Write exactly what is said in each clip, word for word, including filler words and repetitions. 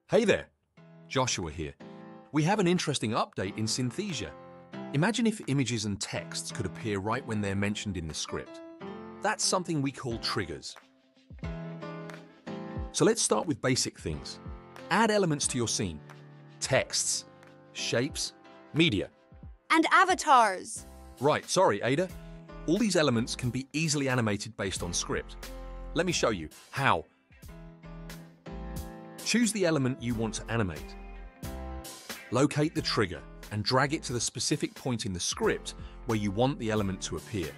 Hey there, Joshua here. We have an interesting update in Synthesia. Imagine if images and texts could appear right when they're mentioned in the script. That's something we call triggers. So let's start with basic things. Add elements to your scene. Texts, shapes, media. And avatars. Right, sorry, Ada. All these elements can be easily animated based on script. Let me show you how. Choose the element you want to animate. Locate the trigger and drag it to the specific point in the script where you want the element to appear.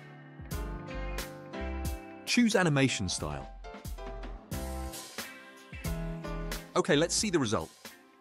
Choose animation style. Okay, let's see the result.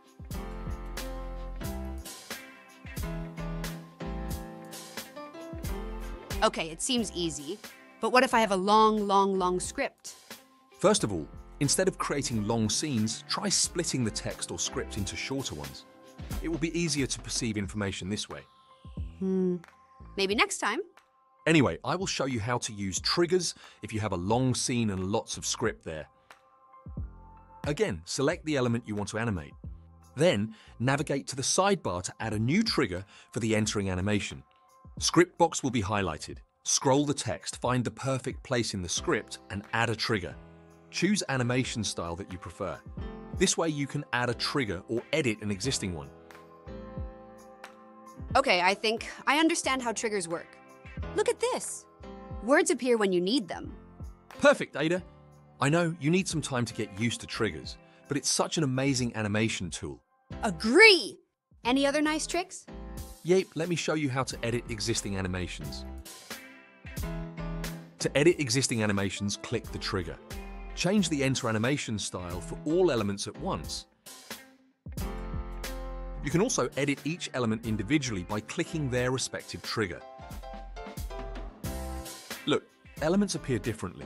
Okay, it seems easy. But what if I have a long, long, long script? First of all, instead of creating long scenes, try splitting the text or script into shorter ones. It will be easier to perceive information this way. Hmm, maybe next time. Anyway, I will show you how to use triggers if you have a long scene and lots of script there. Again, select the element you want to animate. Then, navigate to the sidebar to add a new trigger for the entering animation. Script box will be highlighted. Scroll the text, find the perfect place in the script, and add a trigger. Choose animation style that you prefer. This way you can add a trigger or edit an existing one. Okay, I think I understand how triggers work. Look at this. Words appear when you need them. Perfect, Ada. I know you need some time to get used to triggers, but it's such an amazing animation tool. Agree! Any other nice tricks? Yep, let me show you how to edit existing animations. To edit existing animations, click the trigger. Change the enter animation style for all elements at once. You can also edit each element individually by clicking their respective trigger. Look, elements appear differently.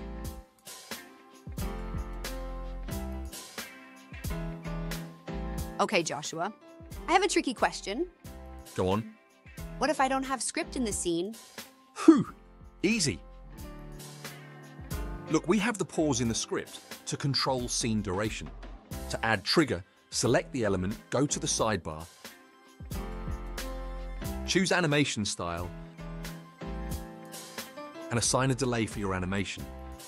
Okay, Joshua. I have a tricky question. Go on. What if I don't have script in the scene? Whew, easy. Look, we have the pause in the script to control scene duration. To add trigger, select the element, go to the sidebar, choose animation style, and assign a delay for your animation.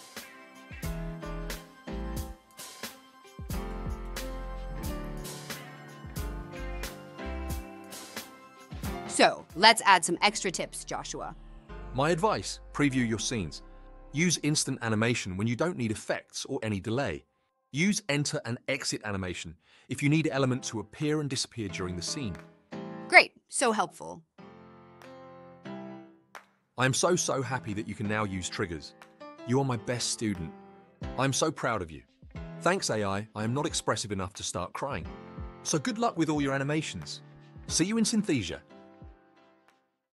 So, let's add some extra tips, Joshua. My advice, preview your scenes. Use instant animation when you don't need effects or any delay. Use enter and exit animation if you need an element to appear and disappear during the scene. Great, so helpful. I am so, so happy that you can now use triggers. You are my best student. I am so proud of you. Thanks, A I, I am not expressive enough to start crying. So good luck with all your animations. See you in Synthesia.